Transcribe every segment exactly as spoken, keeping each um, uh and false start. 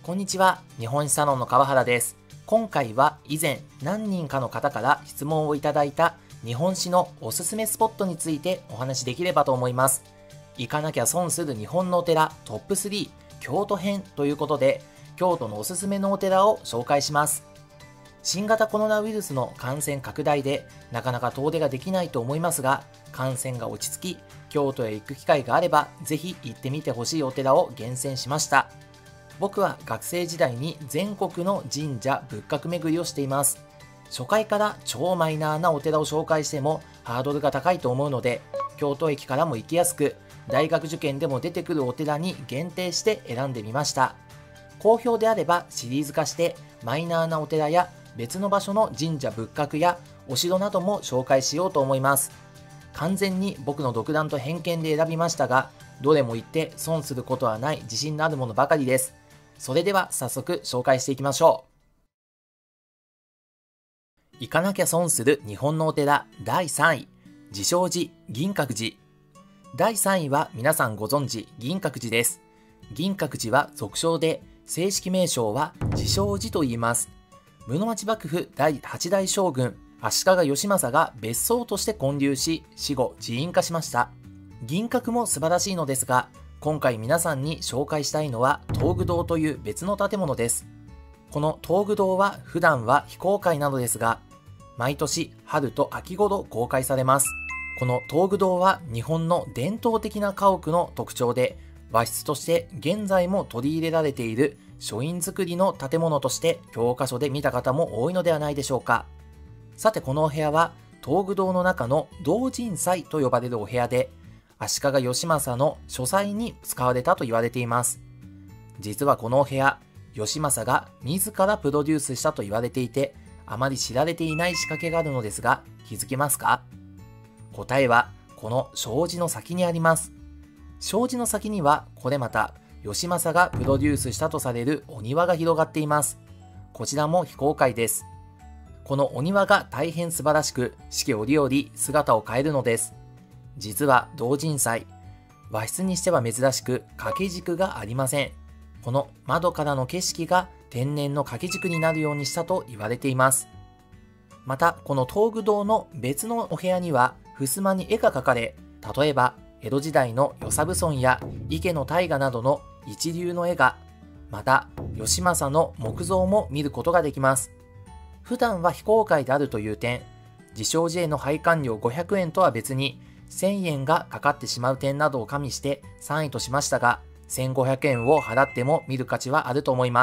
こんにちは、日本史サロンの川原です。今回は以前何人かの方から質問をいただいた日本史のおすすめスポットについてお話しできればと思います。行かなきゃ損する日本のお寺トップスリー京都編ということで、京都のおすすめのお寺を紹介します。新型コロナウイルスの感染拡大でなかなか遠出ができないと思いますが、感染が落ち着き京都へ行く機会があればぜひ行ってみてほしいお寺を厳選しました。僕は学生時代に全国の神社仏閣巡りをしています。初回から超マイナーなお寺を紹介してもハードルが高いと思うので、京都駅からも行きやすく大学受験でも出てくるお寺に限定して選んでみました。好評であればシリーズ化してマイナーなお寺や別の場所の神社仏閣やお城なども紹介しようと思います。完全に僕の独断と偏見で選びましたが、どれも行って損することはない自信のあるものばかりです。それでは早速紹介していきましょう。行かなきゃ損する日本のお寺だいさんい、自称寺銀閣寺。だいさんいは皆さんご存知銀閣寺です。銀閣寺は俗称で、正式名称は自称寺と言います。室町幕府だいはちだい将軍足利義政が別荘として建立し、死後寺院化しました。銀閣も素晴らしいのですが、今回皆さんに紹介したいのは東具堂という別の建物です。この東具堂は普段は非公開なのですが、毎年春と秋頃公開されます。この東具堂は日本の伝統的な家屋の特徴で、和室として現在も取り入れられている書院造りの建物として教科書で見た方も多いのではないでしょうか。さてこのお部屋は東具堂の中の同人祭と呼ばれるお部屋で、足利義政の書斎に使われたと言われています。実はこのお部屋、義政が自らプロデュースしたと言われていて、あまり知られていない仕掛けがあるのですが、気づけますか？答えはこの障子の先にあります。障子の先にはこれまた義政がプロデュースしたとされるお庭が広がっています。こちらも非公開です。このお庭が大変素晴らしく、四季折々姿を変えるのです。実は同人祭、和室にしては珍しく掛け軸がありません。この窓からの景色が天然の掛け軸になるようにしたと言われています。またこの東具堂の別のお部屋には襖に絵が描かれ、例えば江戸時代の与謝蕪村や池の大河などの一流の絵が、また義政の木像も見ることができます。普段は非公開であるという点、自称寺への拝観料ごひゃくえんとは別にせんえんがかかってしまう点などを加味してさんいとしましたが、せんごひゃくえんを払っても見る価値はあると思います。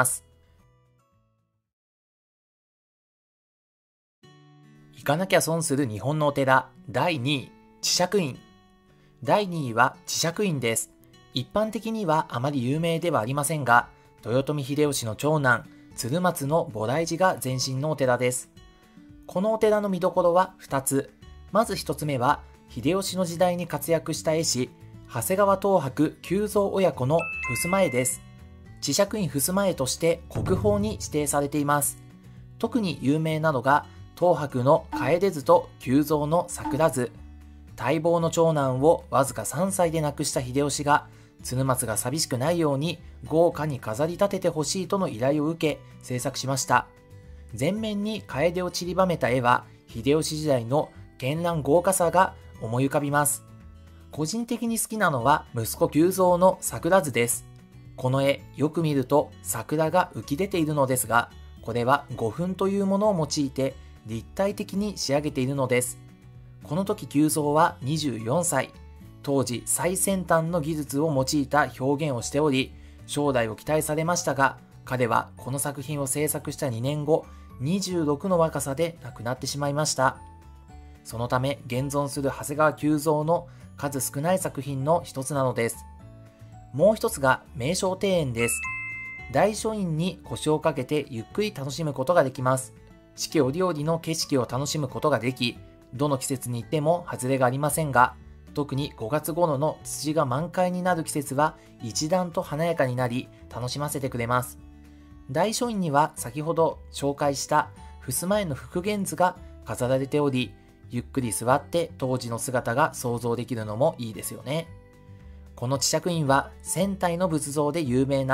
行かなきゃ損する日本のお寺だいにい、智積院。だいにいは智積院です。一般的にはあまり有名ではありませんが、豊臣秀吉の長男鶴松の菩提寺が前身のお寺です。このお寺の見どころはふたつ。まずひとつめは、秀吉の時代に活躍した絵師長谷川東博久蔵親子の襖絵です。智積院襖絵として国宝に指定されています。特に有名なのが東博の楓図と久蔵の桜図。待望の長男をわずかさんさいで亡くした秀吉が、鶴松が寂しくないように豪華に飾り立ててほしいとの依頼を受け制作しました。全面に楓を散りばめた絵は秀吉時代の絢爛豪華さが思い浮かびます。個人的に好きなのは息子久蔵の桜図です。この絵よく見ると桜が浮き出ているのですが、これは胡粉というものを用いて立体的に仕上げているのです。この時久蔵はにじゅうよんさい、当時最先端の技術を用いた表現をしており、将来を期待されましたが、彼はこの作品を制作したにねんご、にじゅうろくの若さで亡くなってしまいました。そのため現存する長谷川久蔵の数少ない作品の一つなのです。もう一つが名勝庭園です。大書院に腰を掛けてゆっくり楽しむことができます。四季折々の景色を楽しむことができ、どの季節に行っても外れがありませんが、特にごがつ頃のツツジが満開になる季節は一段と華やかになり楽しませてくれます。大書院には先ほど紹介した襖絵の復元図が飾られており、ゆっくり座って当時の姿が想像できるのもいいですよね。この智積院はせんたいの仏像で有名な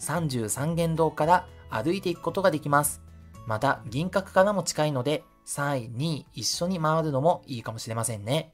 さんじゅうさんげん堂から歩いていくことができます。また銀閣からも近いのでさんい、にい一緒に回るのもいいかもしれませんね。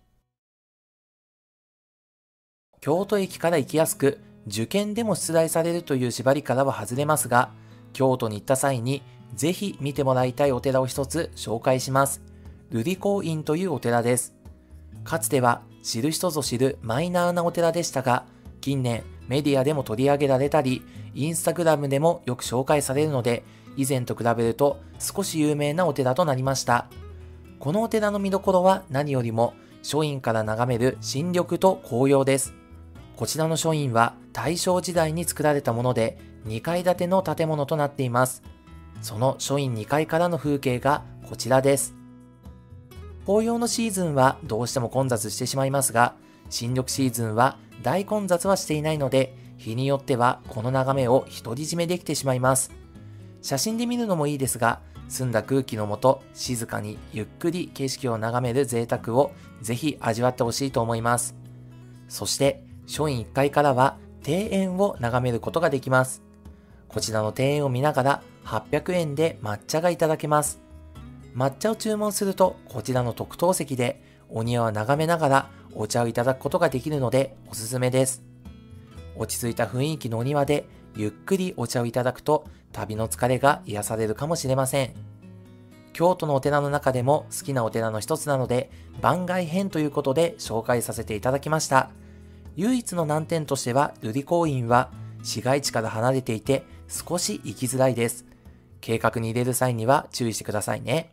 京都駅から行きやすく、受験でも出題されるという縛りからは外れますが、京都に行った際にぜひ見てもらいたいお寺を一つ紹介します。瑠璃光院というお寺です。かつては知る人ぞ知るマイナーなお寺でしたが、近年メディアでも取り上げられたり、インスタグラムでもよく紹介されるので、以前と比べると少し有名なお寺となりました。このお寺の見どころは何よりも書院から眺める新緑と紅葉です。こちらの書院は大正時代に作られたものでにかい建ての建物となっています。その書院にかいからの風景がこちらです。紅葉のシーズンはどうしても混雑してしまいますが、新緑シーズンは大混雑はしていないので、日によってはこの眺めを独り占めできてしまいます。写真で見るのもいいですが、澄んだ空気のもと静かにゆっくり景色を眺める贅沢をぜひ味わってほしいと思います。そして書院いっかいからは庭園を眺めることができます。こちらの庭園を見ながらはっぴゃくえんで抹茶がいただけます。抹茶を注文するとこちらの特等席でお庭を眺めながらお茶をいただくことができるのでおすすめです。落ち着いた雰囲気のお庭でゆっくりお茶をいただくと旅の疲れが癒されるかもしれません。京都のお寺の中でも好きなお寺の一つなので番外編ということで紹介させていただきました。唯一の難点としては瑠璃光院は市街地から離れていて少し行きづらいです。計画に入れる際には注意してくださいね。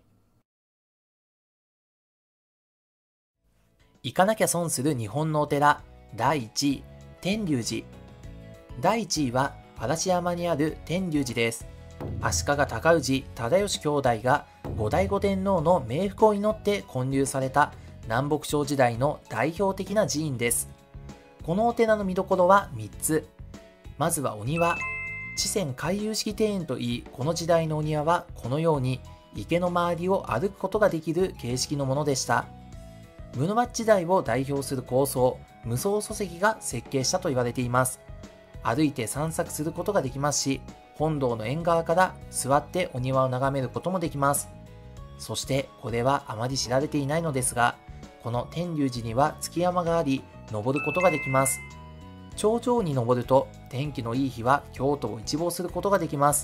行かなきゃ損する日本のお寺だいいちい、天龍寺。だいいちいは嵐山にある天龍寺です。足利尊氏忠義兄弟が後醍醐天皇の冥福を祈って建立された南北朝時代の代表的な寺院です。このお寺の見どころはみっつ。まずはお庭。池泉回遊式庭園といい、この時代のお庭はこのように池の周りを歩くことができる形式のものでした。室町時代を代表する高僧、夢窓疎石が設計したと言われています。歩いて散策することができますし、本堂の縁側から座ってお庭を眺めることもできます。そしてこれはあまり知られていないのですが、この天龍寺には築山があり、登ることができます。頂上に登ると天気のいい日は京都を一望することができます。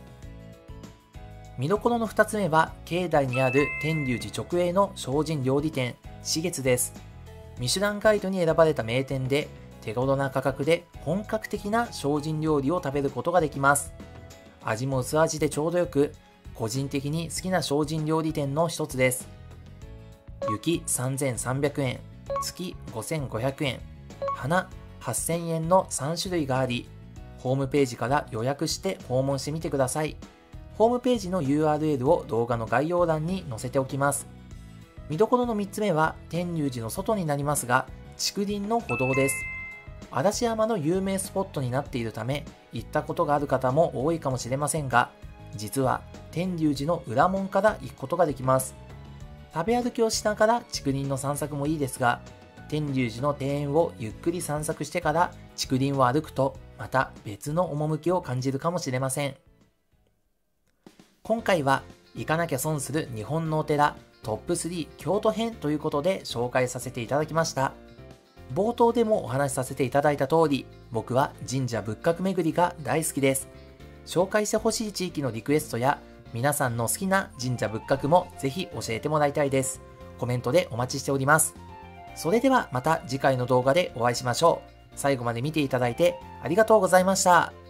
見どころのふたつめは境内にある天龍寺直営の精進料理店紫月です。ミシュランガイドに選ばれた名店で、手頃な価格で本格的な精進料理を食べることができます。味も薄味でちょうどよく、個人的に好きな精進料理店の一つです。雪さんぜんさんびゃくえん、月ごせんごひゃくえん、花はっせんえんのさんしゅるいがあり、ホームページから予約して訪問してみてください。ホームページの ユーアールエル を動画の概要欄に載せておきます。見どころのみっつめは天龍寺の外になりますが、竹林の歩道です。嵐山の有名スポットになっているため、行ったことがある方も多いかもしれませんが、実は天龍寺の裏門から行くことができます。食べ歩きをしながら竹林の散策もいいですが、天龍寺の庭園をゆっくり散策してから竹林を歩くと、また別の趣を感じるかもしれません。今回は行かなきゃ損する日本のお寺トップスリー京都編ということで紹介させていただきました。冒頭でもお話しさせていただいた通り、僕は神社仏閣巡りが大好きです。紹介してほしい地域のリクエストや皆さんの好きな神社仏閣もぜひ教えてもらいたいです。コメントでお待ちしております。それではまた次回の動画でお会いしましょう。最後まで見ていただいてありがとうございました。